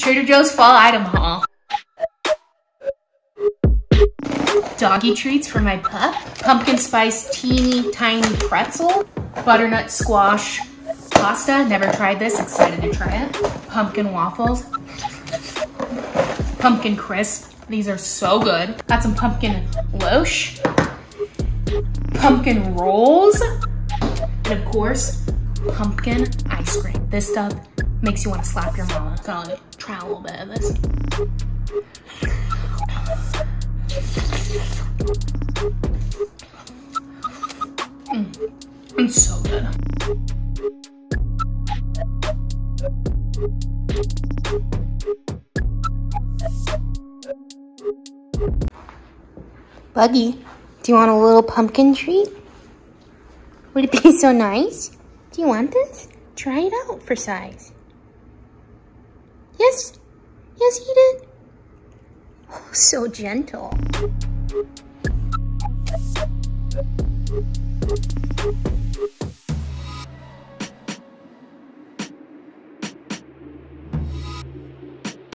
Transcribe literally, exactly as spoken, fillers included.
Trader Joe's fall item haul. Doggy treats for my pup. Pumpkin spice teeny tiny pretzel. Butternut squash pasta. Never tried this, excited to try it. Pumpkin waffles. Pumpkin crisp. These are so good. Got some pumpkin loche. Pumpkin rolls. And of course, pumpkin ice cream. This stuff makes you want to slap your mama. So I'll try a little bit of this. Mm, it's so good. Buggy, do you want a little pumpkin treat? Would it be so nice? Do you want this? Try it out for size. Yes? Yes, he did. Oh, so gentle.